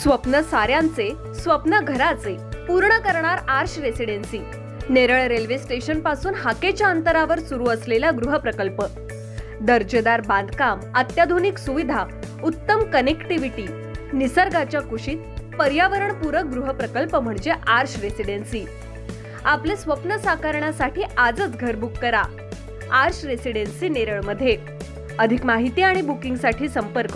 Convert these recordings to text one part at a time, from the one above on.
स्वप्न साऱ्यांचे, स्वप्न घराचे पूर्ण करणार Aarsh residency. Neral railway station पासून हाकेच्या अंतरावर सुरू असलेला गृहप्रकल्प, दर्जेदार बांधकाम, अत्याधुनिक सुविधा, उत्तम कनेक्टिव्हिटी, निसर्गाच्या कुशीत पर्यावरणपूरक गृहप्रकल्प म्हणजे आर्श रेसिडेन्सी। आपले स्वप्न साकारण्यासाठी आजच घर बुक करा आर्श रेसिडेन्सी नेरळ मध्ये। अधिक माहिती आणि बुकिंगसाठी संपर्क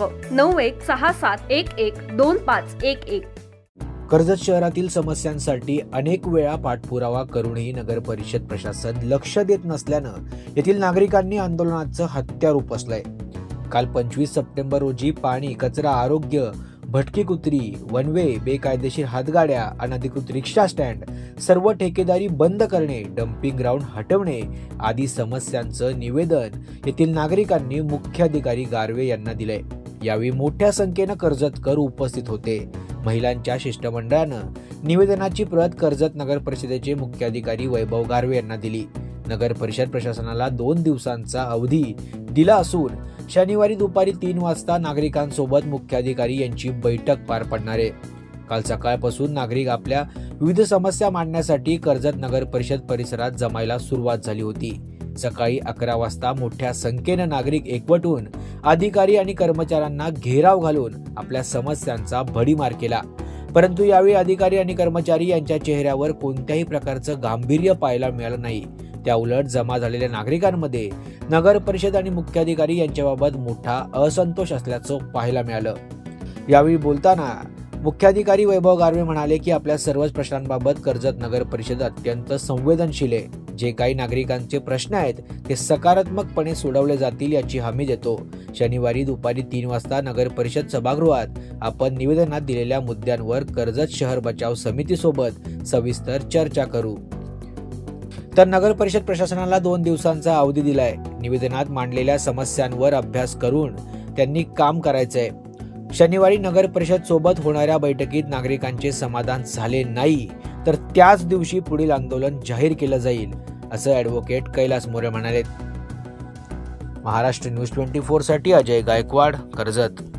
9167112511। कर्जत शहरातील समस्यांसाठी अनेक वेळा पाठपुरावा करूनही नगर परिषद प्रशासन लक्ष देत नसल्यानं येथील नागरिकांनी आंदोलनाचं हत्यार उपसलंय। काल 25 सप्टेंबर रोजी पाणी, कचरा, आरोग्य, भटकी कुत्री, वनवे, बेकायदेशीर हातगाड्या, अनधिकृत रिक्षा स्टँड, सर्व ठेकेदारी बंद करणे, डम्पिंग ग्राउंड हटवणे आदी समस्यांचं निवेदन येथील नागरिकांनी मुख्याधिकारी गारवे यांना दिलंय। यावेळी मोठ्या संख्येनं कर्जतकर उपस्थित होते। महिलांच्या शिष्टमंडळानं निवेदनाची प्रत कर्जत नगर परिषदेचे मुख्याधिकारी वैभव गारवे यांना दिली। नगर परिषद प्रशासनाला 2 दिवसांचा अवधी दिला असून शनिवारी दुपारी 3 वाजता नागरिकांसोबत मुख्याधिकारी यांची बैठक पार पडणार आहे। काल सकाळपासून नागरिक आपल्या विविध समस्या मांडण्यासाठी कर्जत नगर परिषद परिसरात जमायला सुरुवात झाली होती। सकाळी 11 वाजता मोठ्या संख्येनं नागरिक एकवटून अधिकारी आणि कर्मचाऱ्यांना घेराव घालून आपल्या समस्यांचा भडीमार केला, परंतु यावेळी अधिकारी आणि कर्मचारी यांच्या चेहऱ्यावर कोणत्याही प्रकारचं गांभीर्य पाहायला मिळालं नाही। त्याउलट जमा झालेल्या नागरिकांमध्ये नगर परिषद आणि मुख्याधिकारी यांच्याबाबत मोठा असंतोष असल्याचं पाहायला मिळालं। यावेळी बोलताना मुख्याधिकारी वैभव गारवे म्हणाले की आपल्या सर्वच प्रश्नांबाबत कर्जत नगर परिषद अत्यंत संवेदनशील आहे। जे काही नागरिकांचे प्रश्न आहेत ते सकारात्मकपणे सोडवले जातील याची हमी देतो। शनिवारी दुपारी 3 वाजता नगर परिषद सभागृहात आपण निवेदनात दिलेल्या मुद्द्यांवर कर्जत शहर बचाव समितीसोबत सविस्तर चर्चा करू। तर नगर परिषद प्रशासनाला 2 दिवसांचा अवधी दिलाय। निवेदनात मांडलेल्या समस्यांवर अभ्यास करून त्यांनी काम करायचंय। शनिवारी नगर परिषद सोबत होणाऱ्या बैठकीत नागरिकांचे समाधान झाले नाही तर त्याच दिवशी पुढील आंदोलन जाहीर केलं जाईल, असं ॲडव्होकेट कैलास मोरे म्हणाले। महाराष्ट्र न्यूज 24 साठी अजय गायकवाड, कर्जत।